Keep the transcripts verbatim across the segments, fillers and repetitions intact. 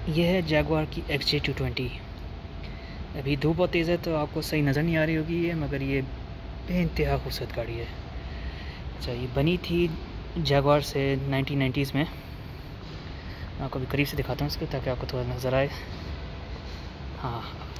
यह है जैगवार की एक्स जे टू ट्वेंटी। अभी धूप बहुत तेज़ है तो आपको सही नज़र नहीं आ रही होगी ये, मगर ये बेइंतहा खूबसूरत गाड़ी है। अच्छा, ये बनी थी जैगवार से नाइनटीन नाइंटीज़ में। मैं आपको अभी करीब से दिखाता हूँ इसको ताकि आपको थोड़ा नज़र आए। हाँ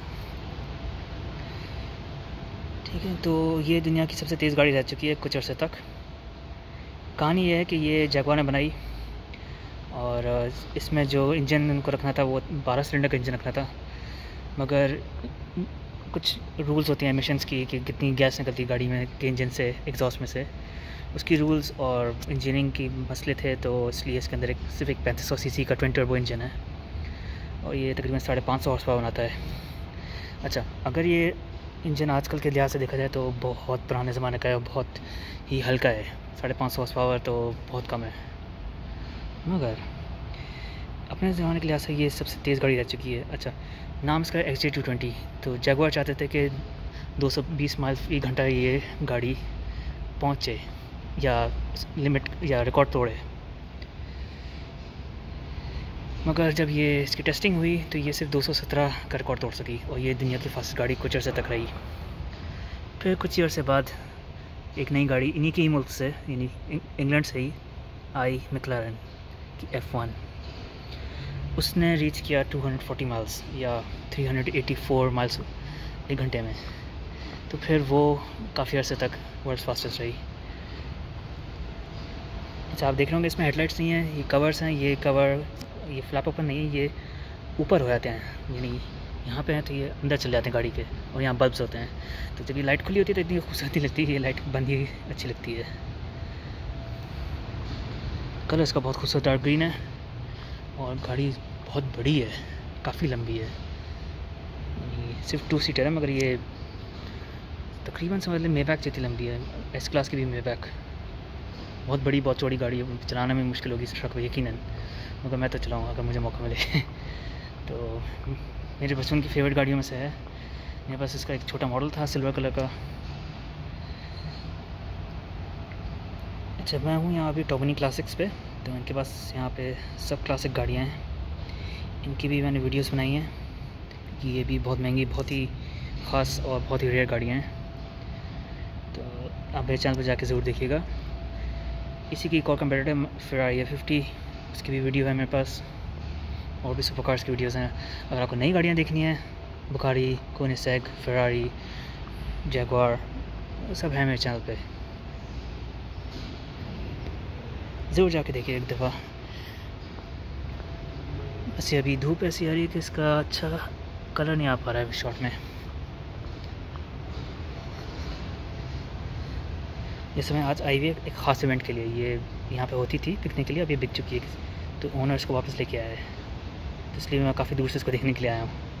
ठीक है, तो ये दुनिया की सबसे तेज़ गाड़ी रह चुकी है कुछ अर्से तक। कहानी ये है कि ये जैगवार ने बनाई और इसमें जो इंजन उनको रखना था वो बारह सिलेंडर का इंजन रखना था, मगर कुछ रूल्स होती हैं एमिशंस की कि कितनी गैस निकलती है गाड़ी में के इंजन से, एग्जॉस्ट में से, उसकी रूल्स और इंजीनियरिंग की मसले थे, तो इसलिए इसके अंदर एक सिर्फ एक पैंतीस सौ सी सी का ट्विन टर्बो इंजन है और ये तकरीबन साढ़े पाँच सौ हॉर्स पावर बनाता है। अच्छा, अगर ये इंजन आजकल के लिहाज से देखा जाए तो बहुत पुराने ज़माने का है और बहुत ही हल्का है। साढ़े पाँच सौ हॉर्स पावर तो बहुत कम है, मगर अपने ज़माने के लिहाज से ये सबसे तेज़ गाड़ी रह चुकी है। अच्छा, नाम इसका एक्स जे टू ट्वेंटी। तो जैगवार चाहते थे कि दो सौ बीस माइल फी घंटा ये गाड़ी पहुँचे या लिमिट या रिकॉर्ड तोड़े, मगर जब ये इसकी टेस्टिंग हुई तो ये सिर्फ दो सौ सत्रह का रिकॉर्ड तोड़ सकी और ये दुनिया की फास्ट गाड़ी कुछ अर्से तक रही। फिर कुछ ही अर्से बाद एक नई गाड़ी इन्हीं के ही मुल्क से, यानी इंग्लैंड से ही आई, मैक्लारेन की एफ वन। उसने रीच किया दो सौ चालीस माइल्स या तीन सौ चौरासी माइल्स एक घंटे में। तो फिर वो काफ़ी अर्से तक वर्ल्ड फास्टेस्ट रही। अच्छा, आप देख रहे होंगे इसमें हेडलाइट्स नहीं है, ये कवर्स हैं। ये कवर, ये फ्लैप ओपन नहीं है, ये ऊपर हो जाते हैं, यानी यहाँ पे हैं तो ये अंदर चले जाते हैं गाड़ी के, और यहाँ बल्ब्स होते हैं। तो जब ये लाइट खुली होती है तो इतनी खूबसूरती लगती है, ये लाइट बंद ही अच्छी लगती है। कलर इसका बहुत खूबसूरत डार्क ग्रीन है और गाड़ी बहुत बड़ी है, काफ़ी लंबी है। ये सिर्फ टू सीटर है, मगर ये तकरीबन समझ लें मेबैक जितनी लंबी है। एस क्लास की भी मेबैक बहुत बड़ी, बहुत चौड़ी गाड़ी है, चलाने में मुश्किल होगी इस ट्रक को यकीनन, मगर मैं तो चलाऊँगा अगर मुझे मौका मिले। तो मेरे बचपन की फेवरेट गाड़ियों में से है। मेरे पास इसका एक छोटा मॉडल था सिल्वर कलर का। अच्छा, मैं हूँ यहाँ अभी टोबनी क्लासिक्स पे, तो इनके पास यहाँ पे सब क्लासिक गाड़ियाँ हैं। इनकी भी मैंने वीडियोस बनाई हैं कि ये भी बहुत महंगी, बहुत ही ख़ास और बहुत ही रेयर गाड़ियाँ हैं, तो आप मेरे चैनल पर जाके ज़रूर देखिएगा। इसी की एक और कंपेटिटर फेरारी है फिफ्टी, उसकी भी वीडियो है मेरे पास, और भी सुपर कार्स की वीडियोस हैं। अगर आपको नई गाड़ियाँ देखनी है, बुगाटी, कोनिसेग, फेरारी, जैगवार, सब है मेरे चैनल पे, ज़रूर जाके देखिए एक दफ़ा। वैसे अभी धूप ऐसी आ रही है कि इसका अच्छा कलर नहीं आ पा रहा है शॉट में। जैसे मैं आज आई हुई एक ख़ास इवेंट के लिए, ये यहाँ पे होती थी पिकनिक के लिए, अब ये बिक चुकी है, तो ओनर इसको वापस लेके आया है, तो इसलिए मैं काफ़ी दूर से इसको देखने के लिए आया हूँ।